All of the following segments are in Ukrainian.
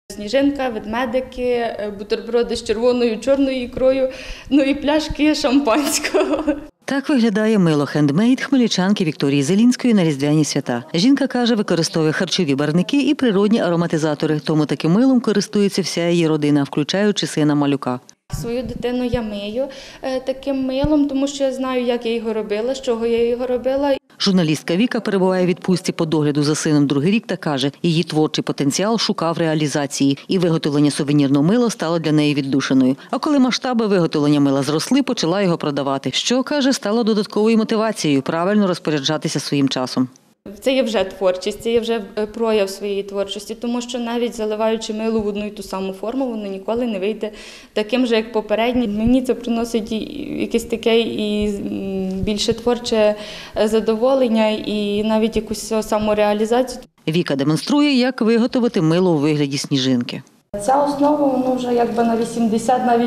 Сніжинка, ведмедики, бутерброди з червоною, чорною ікрою, ну і пляшки шампанського. Так виглядає мило хендмейд хмельничанки Вікторії Зелінської на різдвяні свята. Жінка каже, використовує харчові барвники і природні ароматизатори, тому таким милом користується вся її родина, включаючи сина малюка. Свою дитину я мию таким милом, тому що я знаю, як я його робила, з чого я його робила. Журналістка Віка перебуває у відпустці по догляду за сином другий рік та каже, її творчий потенціал шукав реалізації, і виготовлення сувенірного мила стало для неї віддушиною. А коли масштаби виготовлення мила зросли, почала його продавати, що, каже, стало додатковою мотивацією правильно розпоряджатися своїм часом. Це є вже творчість, це є вже прояв своєї творчості, тому що навіть заливаючи мило в одну і ту саму форму, воно ніколи не вийде таким же, як попередній. Мені це приносить якесь таке і більше творче задоволення і навіть якусь самореалізацію. Віка демонструє, як виготовити мило у вигляді сніжинки. Ця основа, воно вже якби на 80, навіть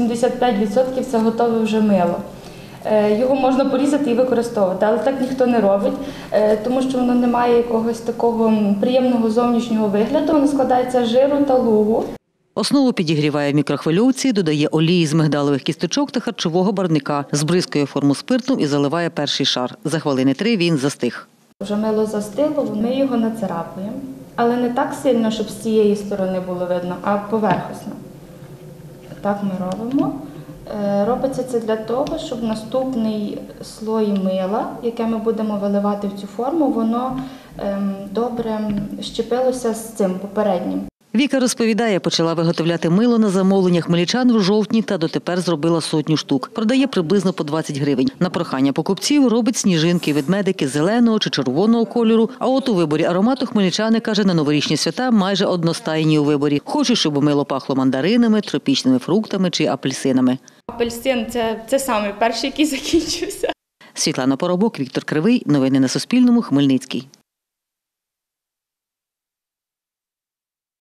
85% це готове вже мило. Його можна порізати і використовувати, але так ніхто не робить, тому що воно не має якогось такого приємного зовнішнього вигляду. Воно складається з жиру та лугу. Основу підігріває в мікрохвильовці, додає олії з мигдалових кісточок та харчового барвника, збризкує форму спиртом і заливає перший шар. За хвилини 3 він застиг. Вже мило застигло, ми його нацарапуємо, але не так сильно, щоб з цієї сторони було видно, а поверхосно. Так ми робимо. Робиться це для того, щоб наступний слой мила, яке ми будемо виливати в цю форму, воно добре щепилося з цим попереднім. Віка розповідає, почала виготовляти мило на замовлення хмельничан в жовтні та дотепер зробила 100 штук. Продає приблизно по 20 гривень. На прохання покупців робить сніжинки, ведмедики зеленого чи червоного кольору. А от у виборі аромату хмельничани, каже, на новорічні свята майже одностайні у виборі. Хочуть, щоб мило пахло мандаринами, тропічними фруктами чи апельсинами. Апельсин – це саме перший, який закінчився. Світлана Поробок, Віктор Кривий. Новини на Суспільному. Хмельницький.